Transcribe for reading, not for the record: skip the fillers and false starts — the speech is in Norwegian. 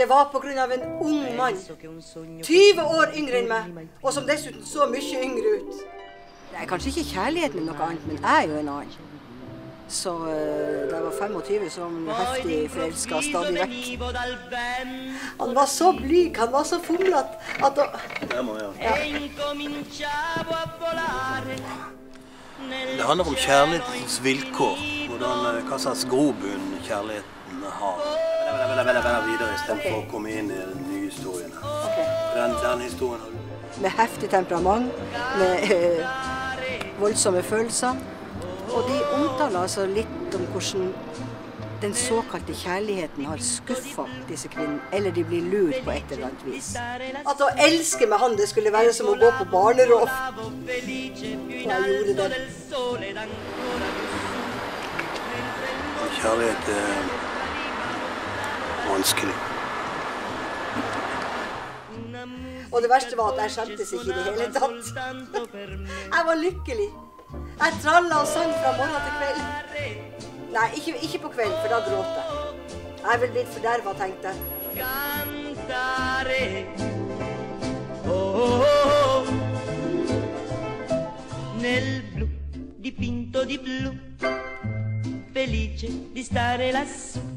Det var på grunn av en ung mann, 20 år yngre enn meg, og som dessuten så mye yngre ut. Det er kanskje ikke kjærligheten eller noe annet, men jeg er jo en annen. Så da jeg var 25, så var han heftig forelsket stadig vekk. Han var så blyg, han var så fomlet, at da... Det må jeg. Ja. Det handler om kjærlighetens vilkår, hva slags grobunn kjærligheten har. Videre i stedet for å komme inn i den nye historien. Den historien har du. Med heftig temperament, med voldsomme følelser. Og de omtaler altså litt om hvordan den såkalte kjærligheten har skuffet disse kvinnene, eller de blir lurt på et eller annet vis. At å elske med han, det skulle være som å gå på barnerov. Og jeg gjorde det. Kjærlighet er vanskelig. Og det verste var at jeg skjemtes ikke i det hele tatt. Jeg var lykkelig. Jeg trallet og sang fra morgen til kveld. Nei, ikke på kveld, for da gråt jeg. Jeg er vel blitt fordervet, tenkte jeg. Nel blu dipinto di blu, felice di stare lassù.